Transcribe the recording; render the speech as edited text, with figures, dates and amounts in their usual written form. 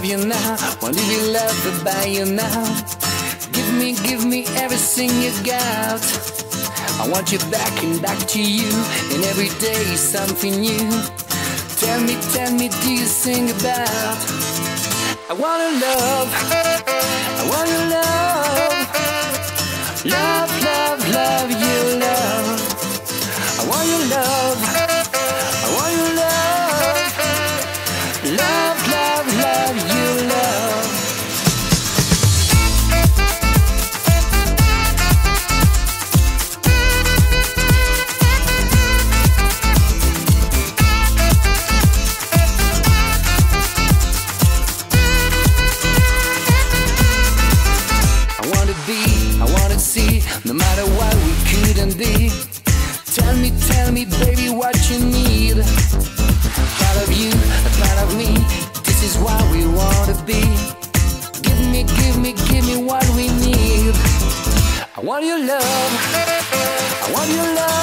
love you now, want to be loved by you now. Give me everything you got. I want you back and back to you, and every day is something new. Tell me, do you think about? I wanna love, I wanna love, love, love, love you, love. I wanna love, I wanna love, love, love, love you, love. No matter what we couldn't be. Tell me, baby, what you need. Part of you, a part of me. This is what we want to be. Give me what we need. I want your love. I want your love.